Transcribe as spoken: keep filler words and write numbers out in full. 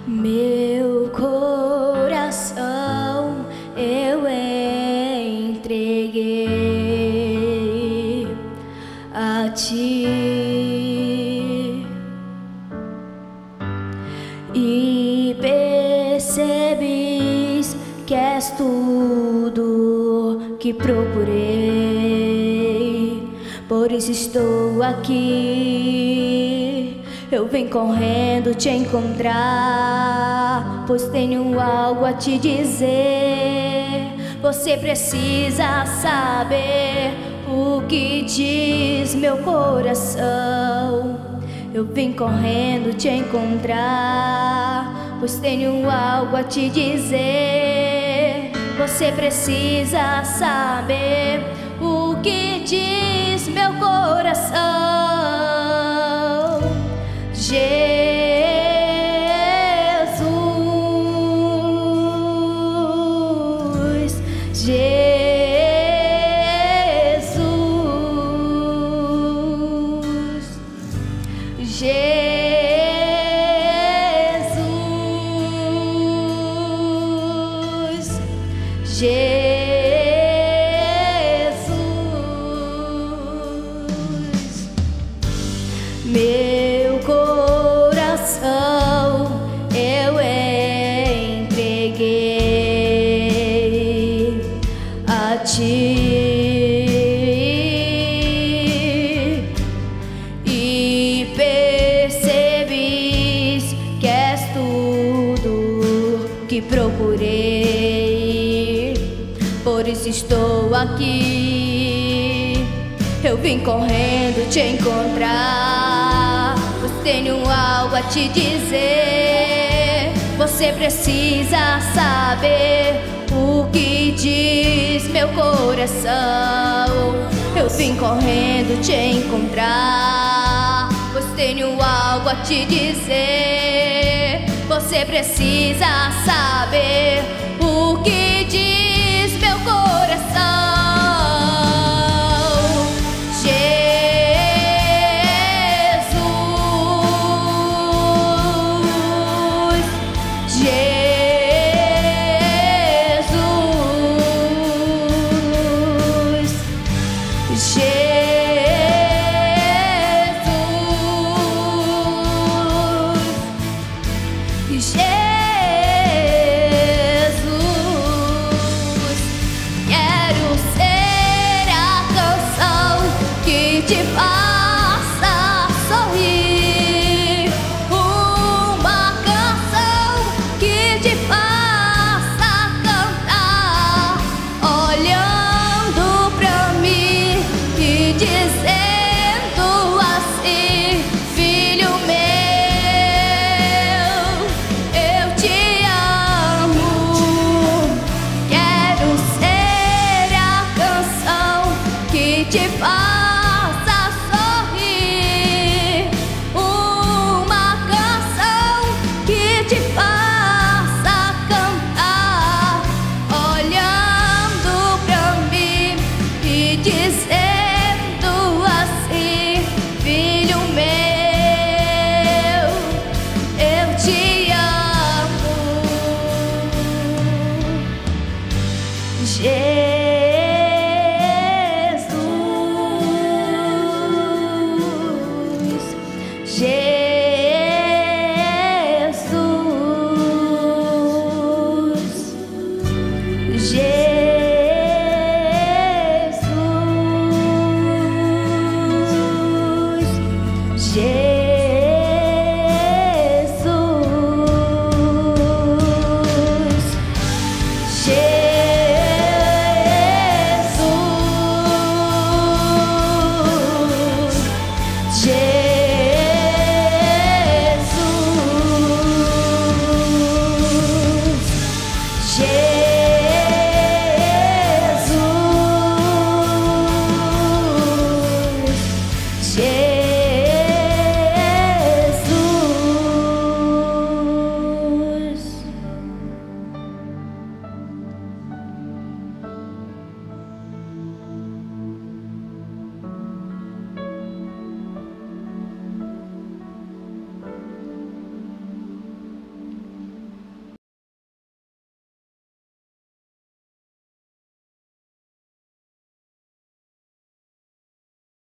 Meu coração eu entreguei a ti e percebes que és tudo que procurei. Por isso estou aqui. Eu vim correndo te encontrar, pois tenho algo a te dizer. Você precisa saber o que diz meu coração. Eu vim correndo te encontrar, pois tenho algo a te dizer. Você precisa saber o que diz meu coração. Jesus, Jesus, Jesus, Jesus. Meu coração eu entreguei a ti e percebes que és tudo que procurei. Por isso estou aqui. Eu vim correndo te encontrar, pois tenho algo a te dizer. Você precisa saber o que diz meu coração. Eu vim correndo te encontrar, pois tenho algo a te dizer. Você precisa saber o que diz meu coração. Jesus, quero ser a canção que te faz